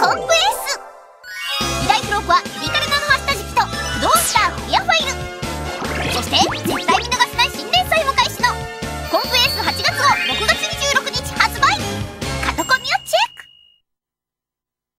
トップエース。2大付録はリカルナノハ下敷きと不動スタークリアファイル、そして絶